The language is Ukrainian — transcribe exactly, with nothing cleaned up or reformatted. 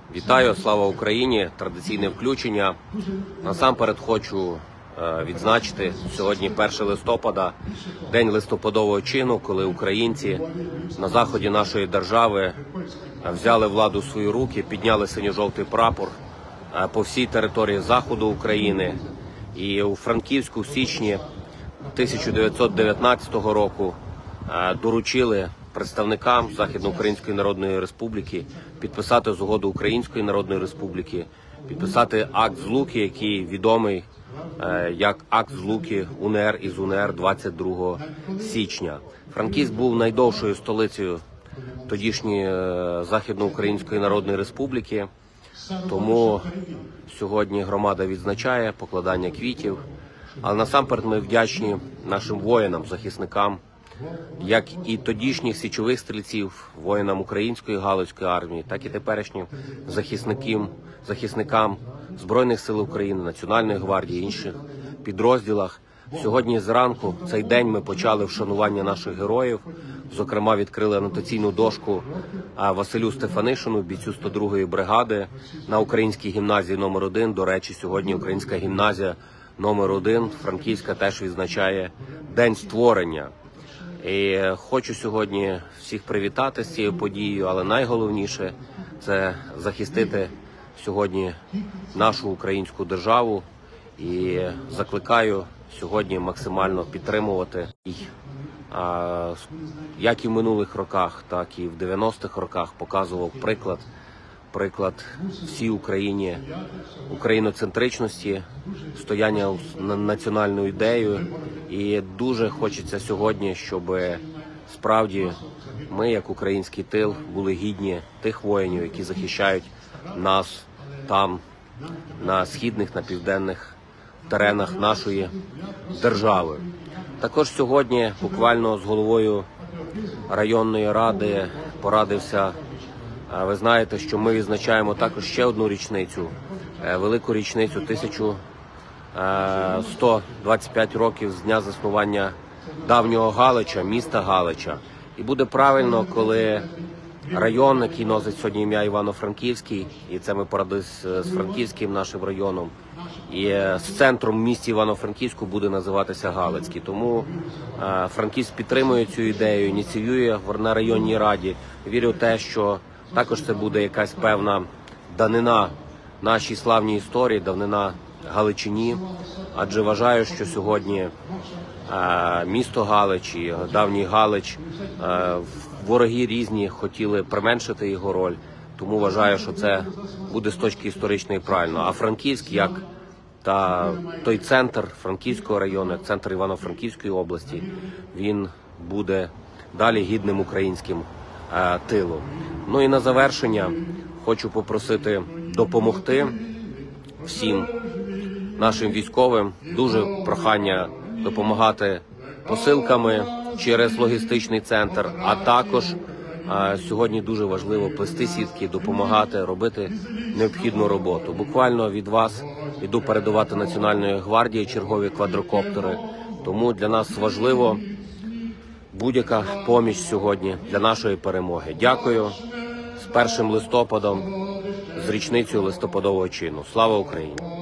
Вітаю, слава Україні! Традиційне включення. Насамперед хочу відзначити сьогодні перше листопада, день листопадового чину, коли українці на заході нашої держави взяли владу в свої руки, підняли синьо-жовтий прапор по всій території заходу України. І у Франківську в січні тисяча дев'ятсот дев'ятнадцятого року доручили представникам Західноукраїнської Народної Республіки підписати згоду Української Народної Республіки, підписати акт злуки, який відомий як акт злуки УНР із УНР двадцять другого січня. Франківськ був найдовшою столицею тодішньої Західноукраїнської Народної Республіки, тому сьогодні громада відзначає покладання квітів. Але насамперед ми вдячні нашим воїнам, захисникам, як і тодішніх січових стрільців, воїнам Української Галицької армії, так і теперішнім захисникам, захисникам Збройних сил України, Національної гвардії, інших підрозділах. Сьогодні зранку, цей день, ми почали вшанування наших героїв. Зокрема, відкрили анотаційну дошку Василю Стефанишину, бійцю сто другої бригади на Українській гімназії номер один. До речі, сьогодні Українська гімназія номер один Франківська теж відзначає День створення. І хочу сьогодні всіх привітати з цією подією, але найголовніше – це захистити сьогодні нашу українську державу. І закликаю сьогодні максимально підтримувати, як і в минулих роках, так і в дев'яностих роках показував приклад, приклад всій Україні україноцентричності, стояння національною ідеєю. І дуже хочеться сьогодні, щоб справді ми, як український тил, були гідні тих воїнів, які захищають нас там, на східних, на південних теренах нашої держави. Також сьогодні буквально з головою районної ради порадився. Ви знаєте, що ми відзначаємо також ще одну річницю, велику річницю, тисячу сто двадцять п'ять років з дня заснування давнього Галича, міста Галича. І буде правильно, коли район, який носить сьогодні ім'я Івано-Франківський, і це ми порадилися з Франківським нашим районом, і з центром в місті Івано-Франківську буде називатися Галицький. Тому Франківськ підтримує цю ідею, ініціює на районній раді. Вірю в те, що також це буде якась певна данина нашій славній історії, давнина Галичині, адже вважаю, що сьогодні е, місто Галич і давній Галич, е, вороги різні хотіли применшити його роль, тому вважаю, що це буде з точки історичної правильно. А Франківськ, як та той центр Франківського району, як центр Івано-Франківської області, він буде далі гідним українським е, тилом. Ну і на завершення хочу попросити допомогти всім нашим військовим. Дуже прохання допомагати посилками через логістичний центр, а також а, сьогодні дуже важливо плести сітки, допомагати, робити необхідну роботу. Буквально від вас іду передавати Національної гвардії чергові квадрокоптери, тому для нас важливо будь-яка поміч сьогодні для нашої перемоги. Дякую. З першим листопадом, з річницею листопадового чину. Слава Україні!